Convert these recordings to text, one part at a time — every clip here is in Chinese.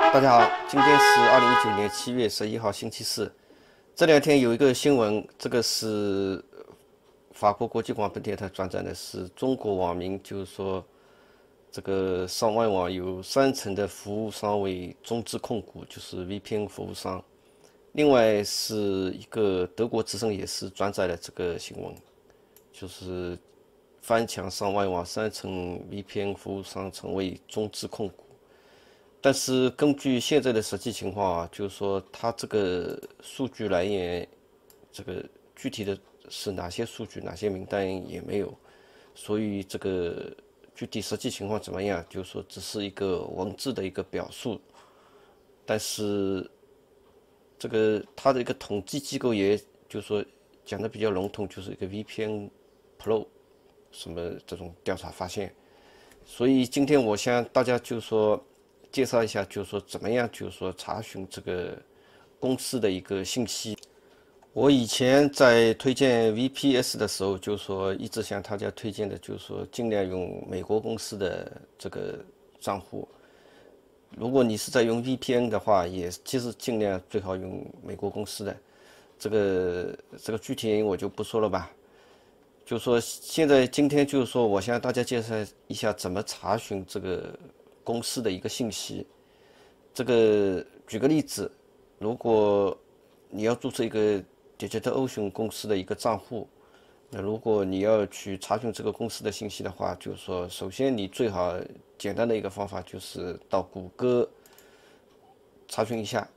大家好，今天是2019年7月11号，星期四。这两天有一个新闻，这个是法国国际广播电台转载的，是中国网民就是说，这个上外网有30%的服务商为中资控股，就是 VPN 服务商。另外是一个德国之声也是转载了这个新闻，就是翻墙上外网30% VPN 服务商成为中资控股。但是根据现在的实际情况啊，就是说它这个数据来源，这个具体的是哪些数据、哪些名单也没有，所以这个具体实际情况怎么样，就是说只是一个文字的一个表述。但是这个它的一个统计机构也就是说讲的比较笼统，就是一个 VPN Pro 什么这种调查发现。所以今天我向大家就是说介绍一下，就是说怎么样，就是说查询这个公司的一个信息。我以前在推荐 VPS 的时候，就是说一直向大家推荐的，就是说尽量用美国公司的这个账户。如果你是在用 VPN 的话，也其实尽量最好用美国公司的。这个具体原因我就不说了吧。就是说今天就是说，我向大家介绍一下怎么查询这个公司的一个信息。这个举个例子，如果你要注册一个 DigitalOcean 公司的一个账户，那如果你要去查询这个公司的信息的话，就是说，首先你最好简单的一个方法就是到谷歌查询一下。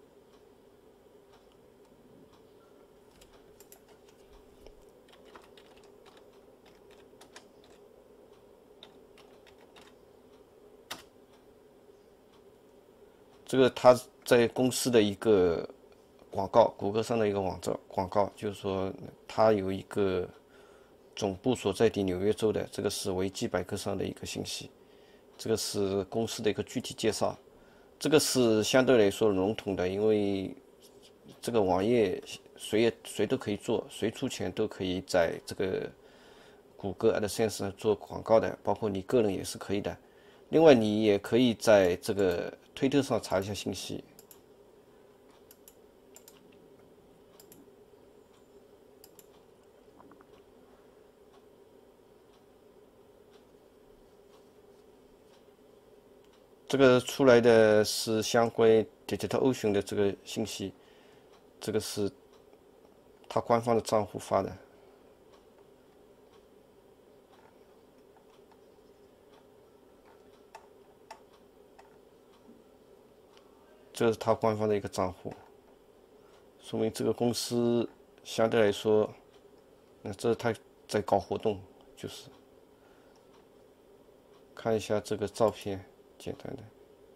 这个它在公司的一个广告，谷歌上的一个网站广告，就是说它有一个总部所在地纽约州的，这个是维基百科上的一个信息，这个是公司的一个具体介绍，这个是相对来说笼统的，因为这个网页谁都可以做，谁出钱都可以在这个谷歌 AdSense 上做广告的，包括你个人也是可以的。另外，你也可以在这个推特上查一下信息。这个出来的是相关 DigitalOcean 的这个信息，这个是他官方的账户发的，这是他官方的一个账户，说明这个公司相对来说，那这是他在搞活动，就是看一下这个照片，简单的。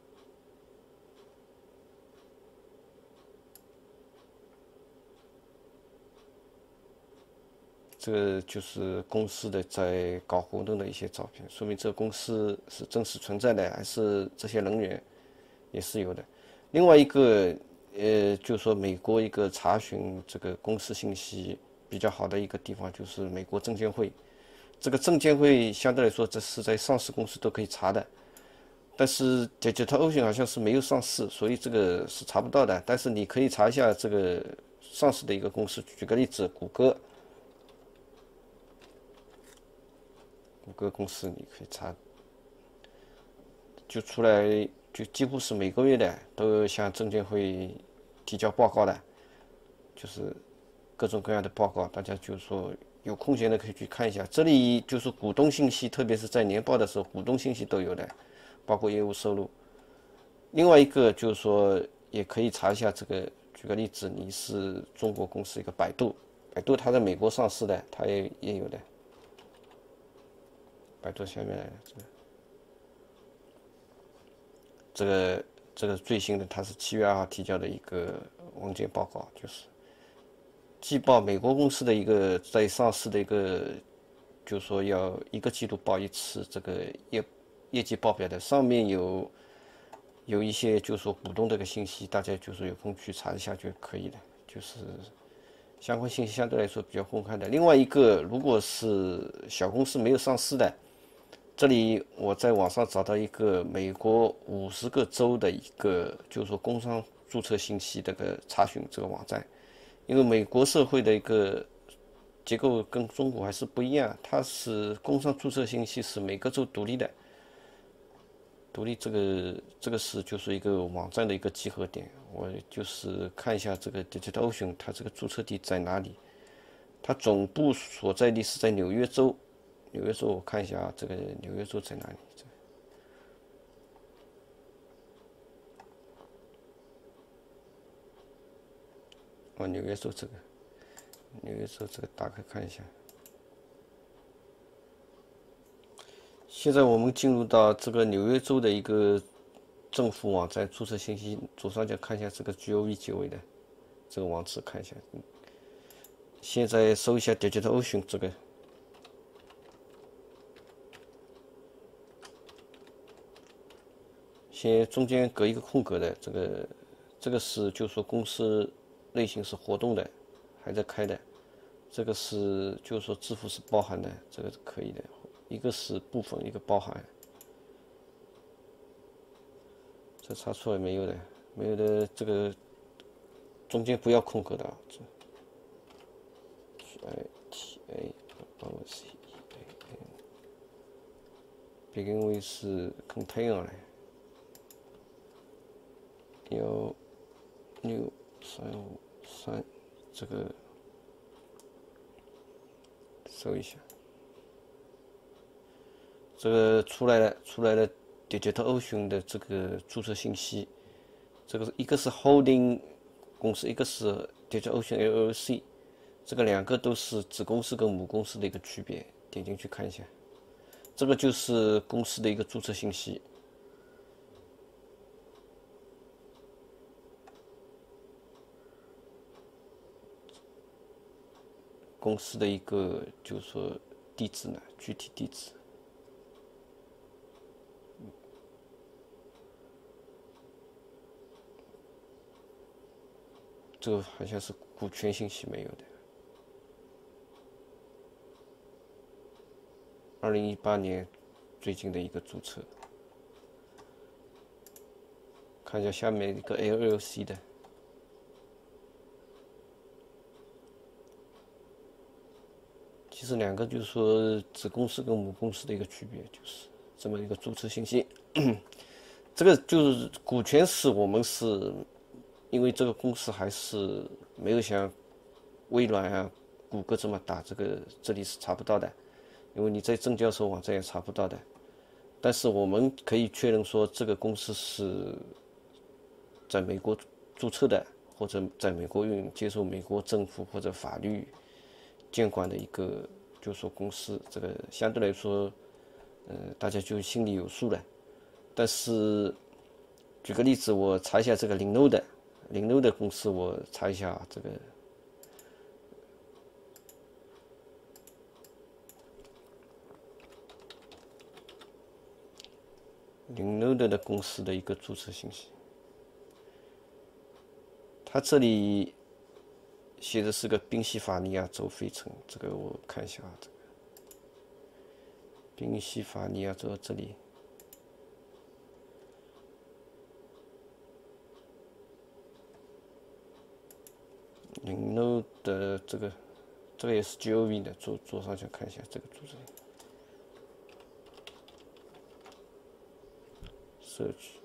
这个就是公司的在搞活动的一些照片，说明这个公司是真实存在的，还是这些人员也是有的。另外一个，就是说美国一个查询这个公司信息比较好的一个地方，就是美国证监会。这个证监会相对来说，这是在上市公司都可以查的，但是 DigitalOcean 好像是没有上市，所以这个是查不到的。但是你可以查一下这个上市的一个公司，举个例子，谷歌。谷歌公司你可以查，就出来就几乎是每个月的都向证监会提交报告的，就是各种各样的报告，大家就是说有空闲的可以去看一下。这里就是股东信息，特别是在年报的时候，股东信息都有的，包括业务收入。另外一个就是说，也可以查一下这个，举个例子，你是中国公司一个百度，百度它在美国上市的，它也有的。百度下面来的这个最新的，它是7月2号提交的一个文件报告，就是季报美国公司的一个在上市的一个，就是说要一个季度报一次这个业绩报表的，上面有一些就是说股东这个信息，大家就是有空去查一下就可以了，就是相关信息相对来说比较公开的。另外一个，如果是小公司没有上市的， 这里我在网上找到一个美国50个州的一个，就是说工商注册信息这个查询这个网站。因为美国社会的一个结构跟中国还是不一样，它是工商注册信息是每个州独立的，独立这个是就是一个网站的一个集合点。我就是看一下这个 DigitalOcean 它这个注册地在哪里，它总部所在地是在纽约州。纽约州我看一下啊，这个纽约州在哪里？哦，纽约州这个，纽约州这个打开看一下。现在我们进入到这个纽约州的一个政府网站注册信息左上角看一下这个 gov 结尾的这个网址看一下。现在搜一下 DigitalOcean 这个，先中间隔一个空格的这个是就是说公司类型是活动的，还在开的。这个是就是说支付是包含的，这个是可以的。一个是部分，一个包含。这查出来没有的？没有的，这个中间不要空格的啊。begin with 是 container 嘞，16353这个搜一下，这个出来了 DigitalOcean 的这个注册信息，这个一个是 Holding 公司，一个是 DigitalOcean LLC， 这个两个都是子公司跟母公司的一个区别，点进去看一下，这个就是公司的一个注册信息。公司的一个就是说地址呢，具体地址。这个好像是股权信息没有的。2018年最近的一个注册，看一下下面一个 LLC 的。其实两个就是说子公司跟母公司的一个区别，就是这么一个注册信息。这个就是股权是我们是，因为这个公司还是没有像微软啊、谷歌这么大，这里是查不到的，因为你在证交所网站也查不到的。但是我们可以确认说，这个公司是在美国注册的，或者在美国接受美国政府或者法律监管的一个，就是说公司，这个相对来说，大家就心里有数了。但是，举个例子，我查一下这个Linode公司，我查一下这个Linode的公司的一个注册信息，它这里写的是个宾夕法尼亚州费城，这个我看一下啊，这个宾夕法尼亚州这里。Linode 的这个也是 gov 的，左上角看一下这个注册。search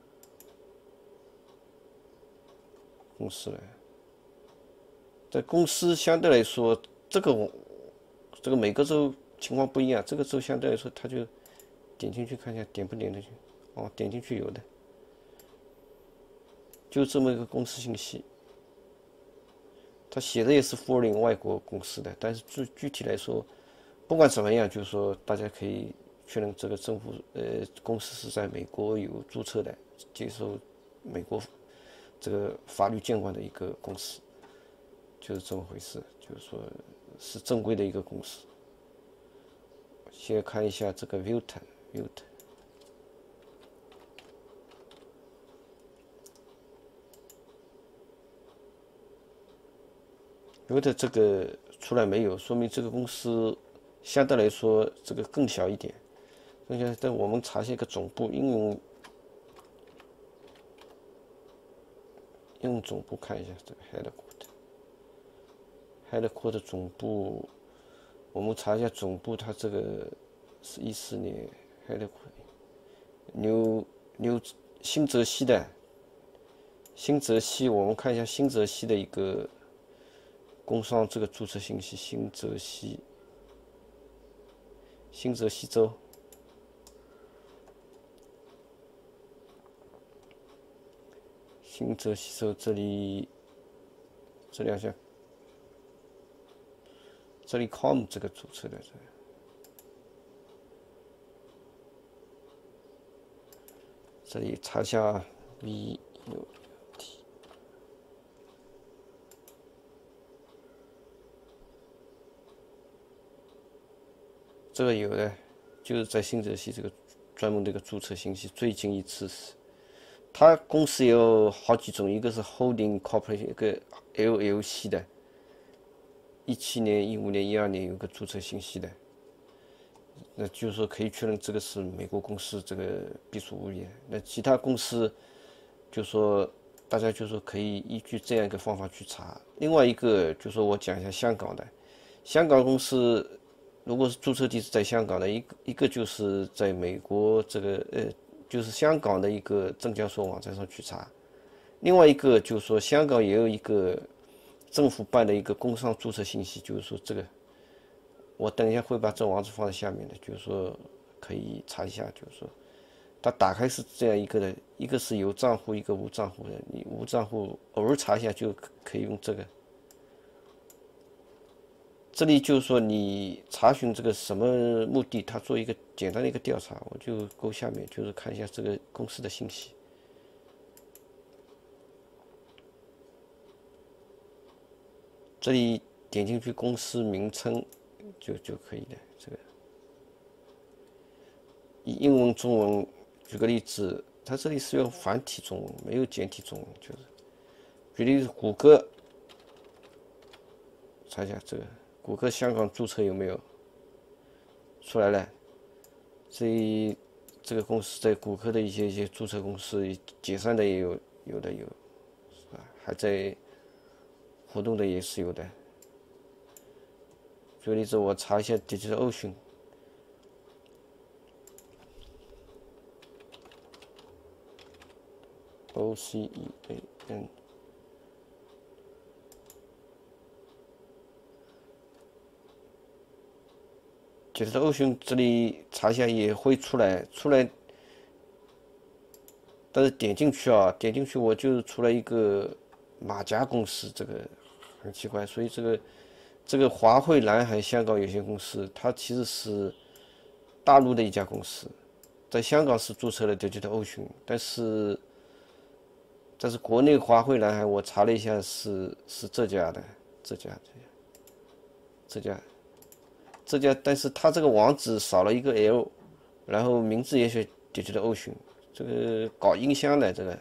公司来，在公司相对来说，这个每个州情况不一样，这个州相对来说，它就点进去看一下，点不点进去？哦，点进去有的，就这么一个公司信息。他写的也是 foreign 外国公司的，但是具体来说，不管怎么样，就是说大家可以确认这个政府公司是在美国有注册的，接受美国这个法律监管的一个公司，就是这么回事，就是说是正规的一个公司。先看一下这个 Vute。Vute 这个出来没有，说明这个公司相对来说这个更小一点。 现在在我们查一下一个总部应用总部看一下这个 headquarter 总部，我们查一下总部，它这个是14年 headquarter 纽新泽西的。新泽西，我们看一下新泽西的一个工商这个注册信息，新泽西州，新泽西州这里好像这里 com 这个注册的这里查一下 v 这个有的，就是在新泽西这个专门的一个注册信息。最近一次是，它公司有好几种，一个是 Holding Corporation， 一个 LLC 的，17年、15年、12年有个注册信息的，那就是说可以确认这个是美国公司这个必属物业。那其他公司，就说大家就说可以依据这样一个方法去查。另外一个就说我讲一下香港的，香港公司。如果是注册地是在香港的，一个就是在美国这个就是香港的一个证交所网站上去查，另外一个就是说香港也有一个政府办的一个工商注册信息，就是说这个我等一下会把这网址放在下面的，就是说可以查一下，就是说它打开是这样一个的，一个是有账户，一个无账户的，你无账户偶尔查一下就可以用这个。这里就是说你查询这个什么目的，他做一个简单的一个调查，我就勾下面就是看一下这个公司的信息。这里点进去公司名称就可以了。这个英文、中文，举个例子，它这里是用繁体中文，没有简体中文，就是举例子，谷歌，查一下这个。谷歌香港注册有没有？出来了，这个公司在谷歌的一些注册公司解散的也有，有的有，是吧？还在活动的也是有的。举个例子，我查一下 DigitalOcean， OCEAN。DigitalOcean 这里查一下也会出来，但是点进去我就出来一个马甲公司，这个很奇怪，所以这个华汇蓝海香港有限公司，它其实是大陆的一家公司，在香港是注册了 DigitalOcean，但是国内华汇蓝海我查了一下是这家的，这家，但是它这个网址少了一个 L， 然后名字也写 DigitalOcean， 这个搞音箱的这个，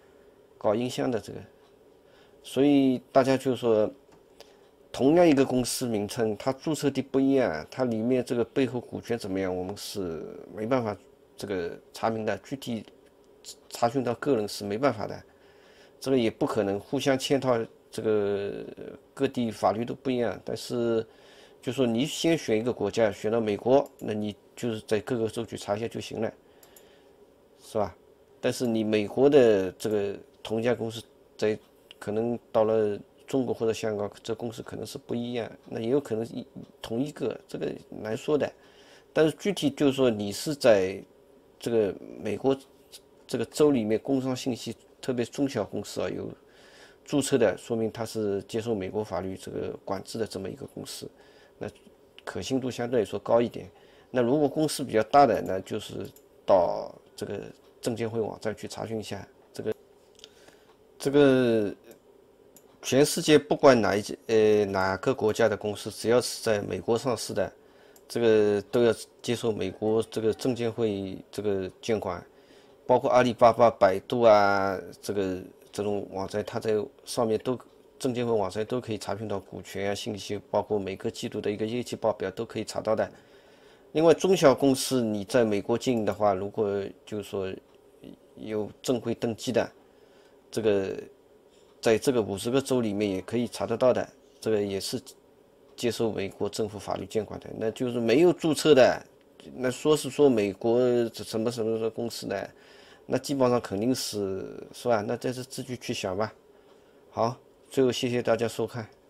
所以大家就说，同样一个公司名称，它注册地不一样，它里面这个背后股权怎么样，我们是没办法这个查明的，具体查询到个人是没办法的，这个也不可能互相嵌套，这个各地法律都不一样，但是。就说你先选一个国家，选到美国，那你就是在各个州去查一下就行了，是吧？但是你美国的这个同一家公司，在可能到了中国或者香港，这公司可能是不一样，那也有可能同一个，这个难说的。但是具体就是说你是在这个美国这个州里面，工商信息，特别中小公司有注册的，说明它是接受美国法律这个管制的这么一个公司。那可信度相对来说高一点。那如果公司比较大的，那就是到这个证监会网站去查询一下。这个全世界不管哪个国家的公司，只要是在美国上市的，这个都要接受美国这个证监会这个监管，包括阿里巴巴、百度啊，这种网站，它在上面都。证监会网站都可以查询到股权啊信息，包括每个季度的一个业绩报表都可以查到的。 另外，中小公司你在美国经营的话，如果就是说有正规登记的，这个在这个50个州里面也可以查得到的，这个也是接受美国政府法律监管的。那就是没有注册的，那说美国什么什么公司呢？那基本上肯定是吧？那这是自己去想吧。好，最后谢谢大家收看。